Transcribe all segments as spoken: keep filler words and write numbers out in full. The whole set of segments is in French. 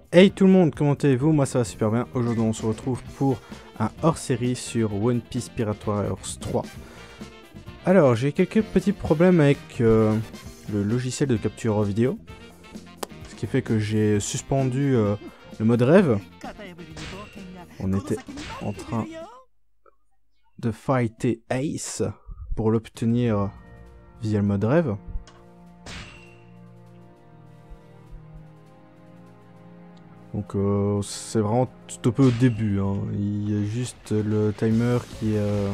Hey tout le monde, comment allez-vous? Moi ça va super bien. Aujourd'hui on se retrouve pour un hors-série sur One Piece Pirate Warriors trois. Alors j'ai quelques petits problèmes avec euh, le logiciel de capture vidéo. Ce qui fait que j'ai suspendu euh, le mode rêve. On était en train de fighter Ace pour l'obtenir via le mode rêve. Donc euh, c'est vraiment tout un peu au début, hein. Il y a juste le timer qui, euh,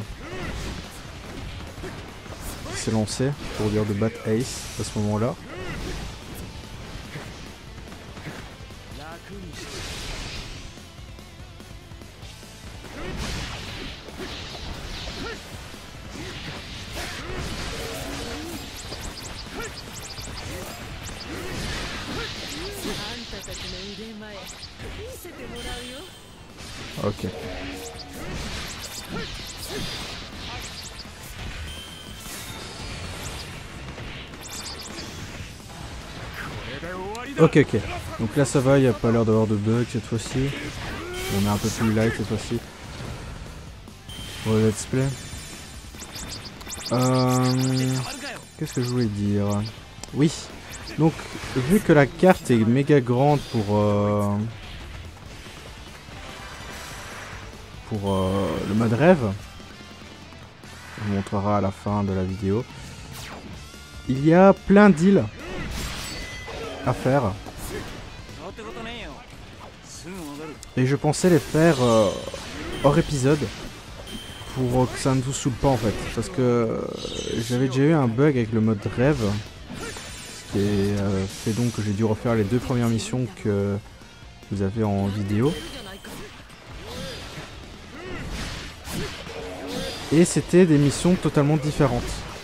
qui s'est lancé pour dire de battre Ace à ce moment-là. Ok. Ok, ok. Donc là ça va, il n'y a pas l'air d'avoir de bug cette fois-ci. On est un peu plus light cette fois-ci. Pour le let's play. Euh... Qu'est-ce que je voulais dire? Oui. Donc, vu que la carte est méga grande pour... Euh... pour euh, le mode rêve, je vous montrera à la fin de la vidéo. Il y a plein d'îles à faire. Et je pensais les faire euh, hors épisode pour que ça ne vous saoule pas en fait. Parce que euh, j'avais déjà eu un bug avec le mode rêve. Ce qui est, euh, fait donc que j'ai dû refaire les deux premières missions que vous avez en vidéo. Et c'était des missions totalement différentes.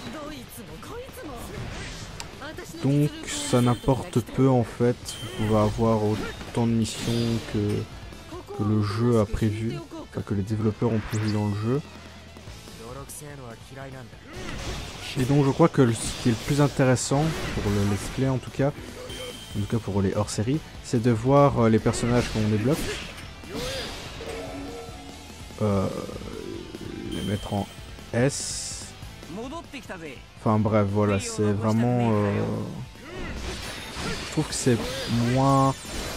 Donc ça n'importe peu en fait. Vous pouvez avoir autant de missions que, que le jeu a prévu. Enfin que les développeurs ont prévu dans le jeu. Et donc je crois que ce qui est le plus intéressant pour le let's play en tout cas, en tout cas pour les hors-série, c'est de voir les personnages qu'on débloque. Euh, les mettre en S. Enfin bref, voilà, c'est vraiment... Euh, je trouve que c'est moins...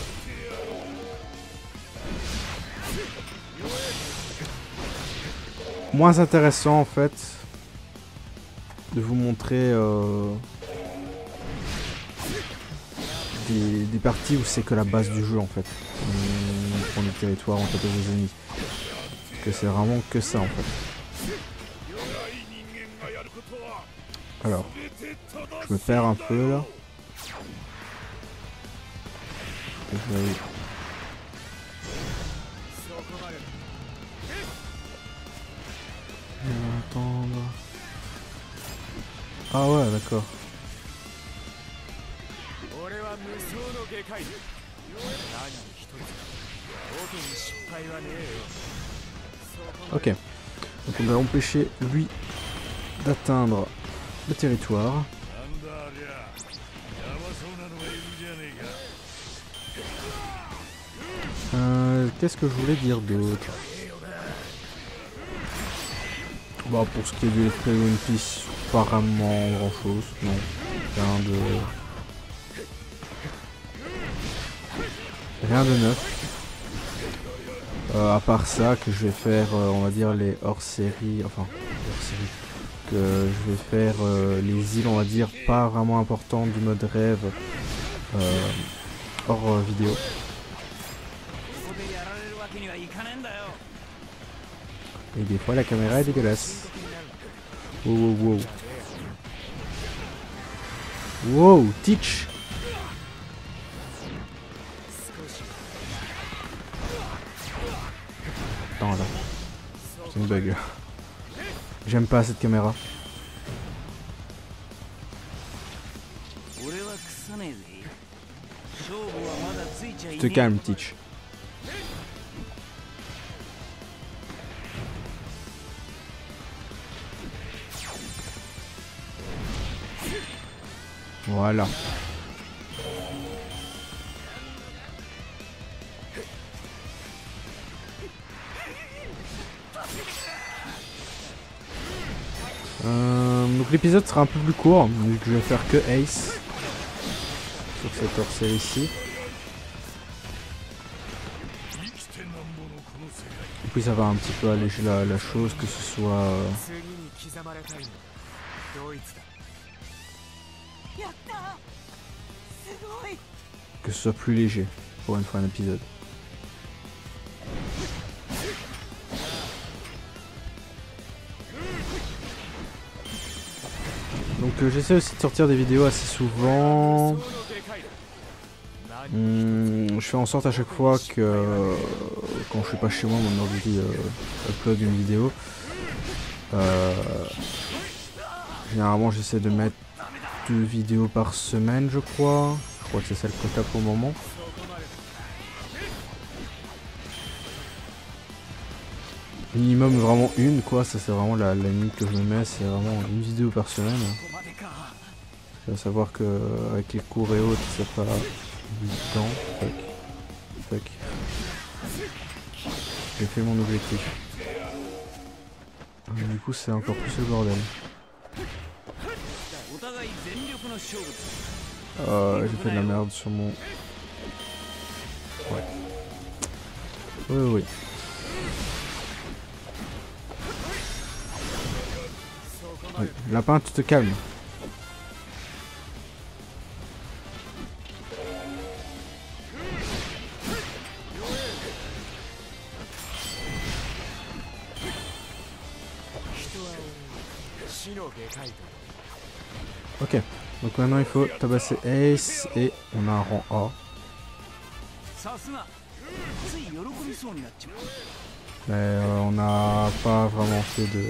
moins intéressant en fait de vous montrer euh, des, des parties où c'est que la base du jeu en fait. On prend le territoire, on tape les ennemis. Parce que c'est vraiment que ça en fait. Alors, je me perds un peu là. Je vais... Je vais attendre. Ah ouais, d'accord. Ok. Donc on va empêcher lui d'atteindre le territoire. Euh, Qu'est-ce que je voulais dire d'autre? Bah pour ce qui est du let's play One Piece, pas vraiment grand chose, non. Rien de... Rien de neuf. Euh, à part ça, que je vais faire, euh, on va dire, les hors-série, enfin, hors-série, que je vais faire euh, les îles, on va dire, pas vraiment importantes du mode rêve, euh, hors euh, vidéo. Et des fois, la caméra est dégueulasse. Wow, wow, wow. Wow, Teach. Attends là. C'est une bug. J'aime pas cette caméra. Tu te calmes, Teach. Voilà. l'épisode sera un peu plus court, vu que je vais faire que Ace sur cette hors-série-ci. Et puis ça va un petit peu alléger la, la chose, que ce soit euh, que ce soit plus léger pour une fois un épisode. Donc euh, j'essaie aussi de sortir des vidéos assez souvent. Hum, je fais en sorte à chaque fois que euh, quand je suis pas chez moi, mon ordi euh, upload une vidéo. Euh, généralement j'essaie de mettre deux vidéos par semaine, je crois. Je crois que c'est ça le quota pour le moment. Minimum vraiment une, quoi. Ça c'est vraiment la, la limite que je me mets, c'est vraiment une vidéo par semaine. Il faut savoir que avec les cours et autres, c'est pas évident. Fuck. Fuck. J'ai fait mon objectif. Et du coup, c'est encore plus le bordel. Euh, j'ai fait de la merde sur mon... Ouais. Oui, oui. Oui. Lapin, tu te calmes. Ok, donc maintenant il faut tabasser Ace et on a un rang A. Mais euh, on n'a pas vraiment fait de...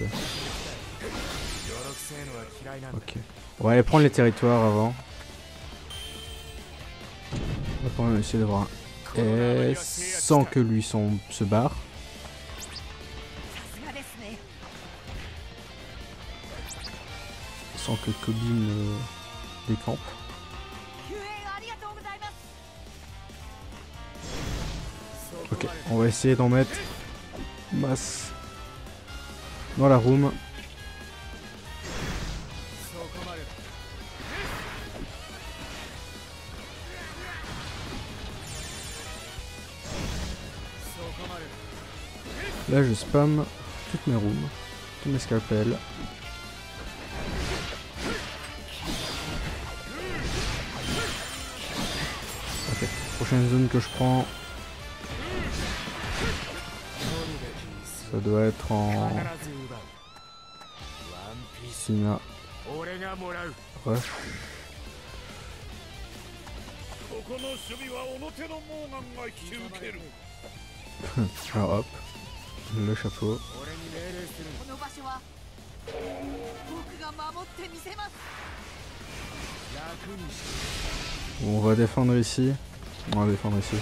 Ok, on va aller prendre les territoires avant. On va quand même essayer d'avoir un S sans que lui son, se barre. Sans que Kobin euh, décampe. Ok, on va essayer d'en mettre masse dans la room. Là je spam toutes mes rooms, tous mes scalpels. Ok, prochaine zone que je prends, ça doit être en Sina Rush. Alors hop, le chapeau. On va défendre ici. On va défendre ici.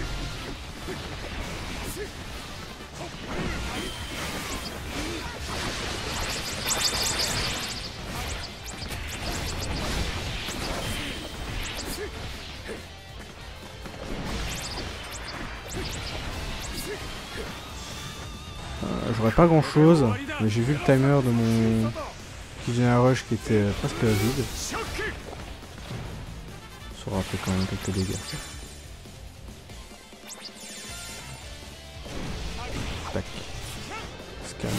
Euh, J'aurais pas grand chose, mais j'ai vu le timer de mon Kizuna Rush qui était presque vide. Ça aura fait quand même quelques dégâts. Tac. Scan.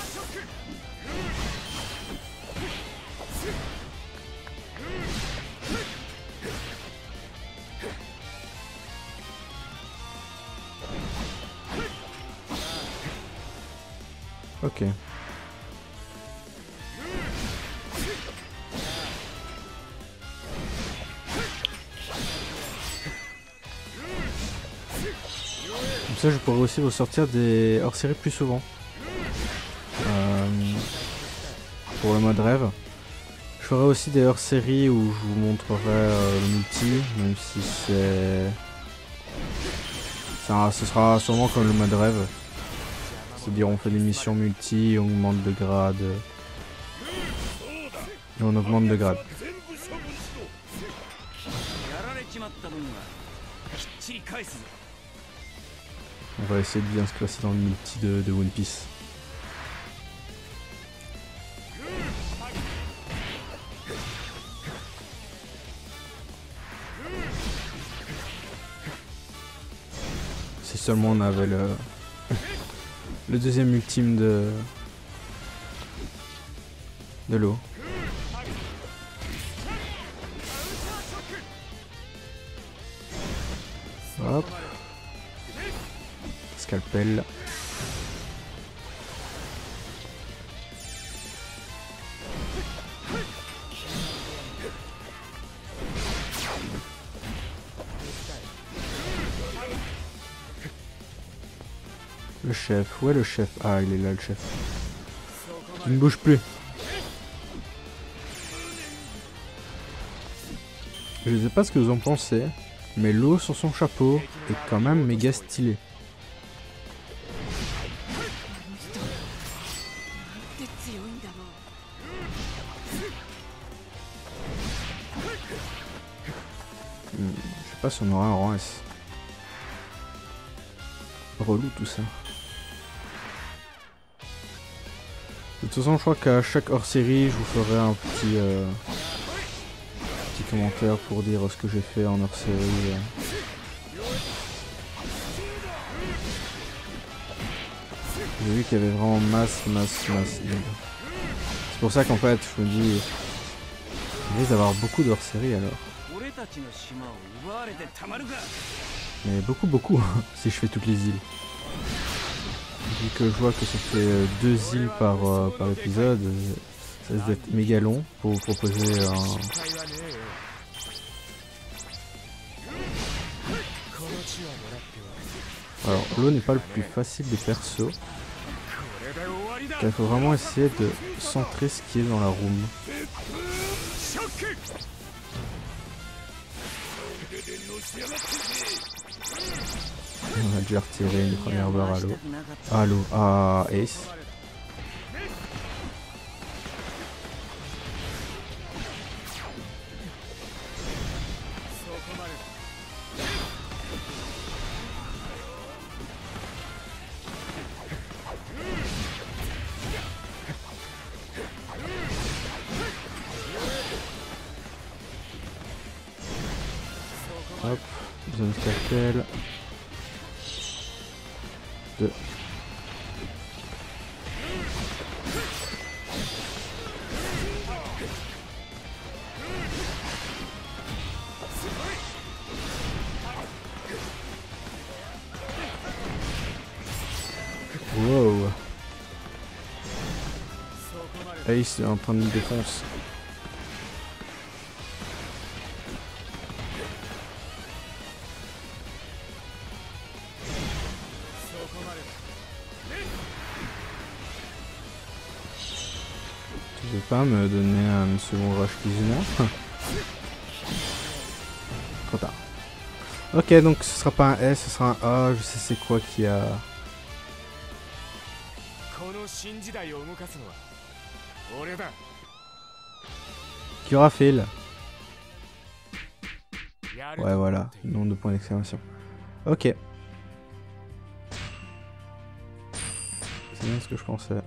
Ok. Comme ça je pourrais aussi vous sortir des hors-série plus souvent. Euh, pour le mode rêve. Je ferai aussi des hors-série où je vous montrerai euh, le multi, même si c'est... Ça, ce sera sûrement comme le mode rêve. C'est-à-dire on fait des missions multi, on augmente de grade. Et on augmente de grade. On va essayer de bien se classer dans le multi de, de One Piece. seulement on avait le, le deuxième ultime de, de l'eau. Hop. Scalpel. Le chef, où est le chef? Ah, il est là le chef. Il ne bouge plus. Je sais pas ce que vous en pensez, mais l'eau sur son chapeau est quand même méga stylé. Hmm, je sais pas si on aura un rang S. Relou tout ça. De toute façon, je crois qu'à chaque hors-série, je vous ferai un petit, euh, petit commentaire pour dire ce que j'ai fait en hors-série. J'ai vu qu'il y avait vraiment masse, masse, masse. C'est pour ça qu'en fait, je me dis, il risque d'avoir beaucoup de hors-série alors. Mais beaucoup, beaucoup, si je fais toutes les îles. Vu que je vois que ça fait deux îles par, euh, par épisode, ça risque d'être méga long pour vous proposer un... Alors, l'eau n'est pas le plus facile des persos. Il faut vraiment essayer de centrer ce qui est dans la room. On a déjà retiré une première barre à l'eau. À l'eau, à Ace. Hop, zone scalpel. Deux. Wow. Ace est en train de me défoncer. Tu veux pas me donner un second rush cuisinière? Trop tard. Ok, donc ce sera pas un S, ce sera un A, je sais c'est quoi qui a... Qui aura fail. Ouais voilà, nom de point d'exclamation. Ok. C'est bien ce que je pensais.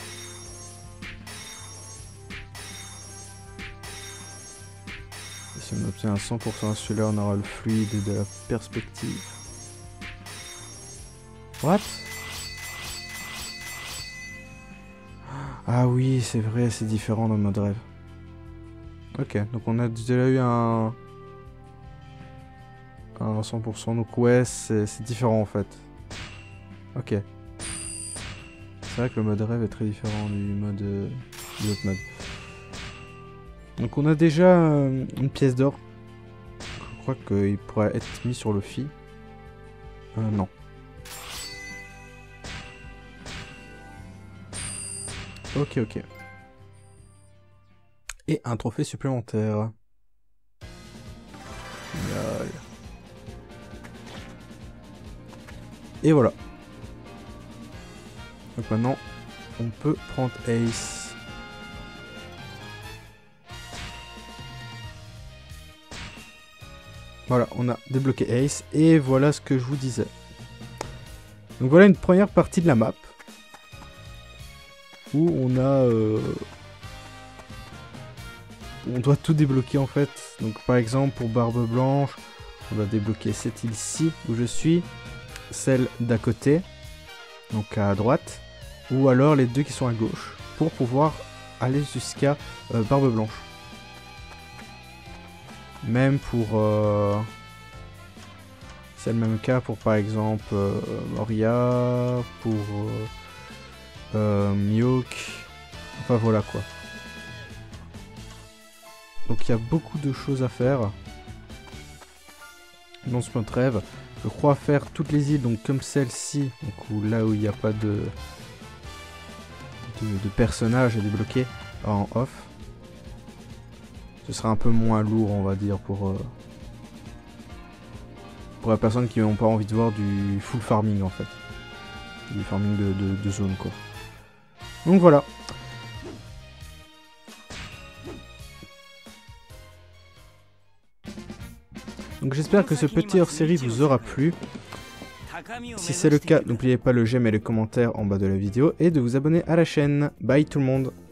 Si on obtient un cent pour cent celui-là, on aura le fluide de la perspective. What? Ah oui, c'est vrai, c'est différent dans le mode rêve. Ok, donc on a déjà eu un... un cent pour cent, donc ouais, c'est différent en fait. Ok. C'est vrai que le mode rêve est très différent du mode... Euh, de l'autre mode. Donc on a déjà euh, une pièce d'or. Je crois qu'il pourrait être mis sur le fi. Euh, non. Ok, ok. Et un trophée supplémentaire. Génial. Et voilà. Donc maintenant, on peut prendre Ace. Voilà, on a débloqué Ace. Et voilà ce que je vous disais. Donc voilà une première partie de la map. Où on a... Euh, on doit tout débloquer en fait. Donc par exemple pour Barbe Blanche, on doit débloquer cette île-ci où je suis. celle d'à côté, donc à droite, ou alors les deux qui sont à gauche, pour pouvoir aller jusqu'à euh, Barbe Blanche. Même pour... Euh... c'est le même cas pour par exemple euh, Moria, pour euh, euh, Mihawk, enfin voilà quoi. Donc il y a beaucoup de choses à faire dans ce mode rêve. Je crois faire toutes les îles, donc comme celle-ci, donc où, là où il n'y a pas de, de, de personnages à débloquer en off. Ce sera un peu moins lourd, on va dire, pour, euh, pour les personnes qui n'ont pas envie de voir du full farming en fait. Du farming de, de, de zone quoi. Donc voilà. Donc j'espère que ce petit hors-série vous aura plu. Si c'est le cas, n'oubliez pas le j'aime et le commentaire en bas de la vidéo et de vous abonner à la chaîne. Bye tout le monde.